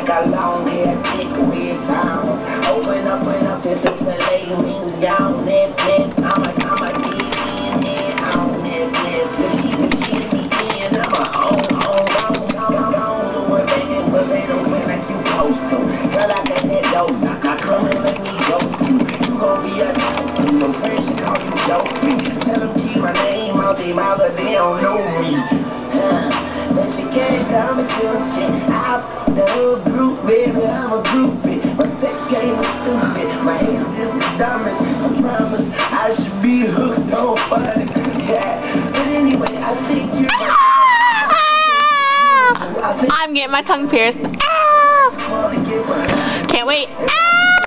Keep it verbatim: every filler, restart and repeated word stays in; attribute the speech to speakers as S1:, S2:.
S1: like a long hair, thick wig down. Open up, open up, if it's the lay me down. Net, net, I'm a, I'm a get in, in, out, net, net. If she, if she let me in, I'm a on, on, on, on, on. Do it, baby, but they don't win like you supposed to. Girl, I got that dope, now, now come and let me go. You gon' be a dope, your friends should call you dope. Tell them keep my name out their mouth, but they don't know me. Huh. But you can't come and shoot shit out the whole group, baby, I'm a groupie. My sex game is stupid, my head is the dumbest. I promise I should be hooked on funny. Yeah. But anyway, I think you're my
S2: I'm getting my tongue pierced. Ah! Can't wait. Ah!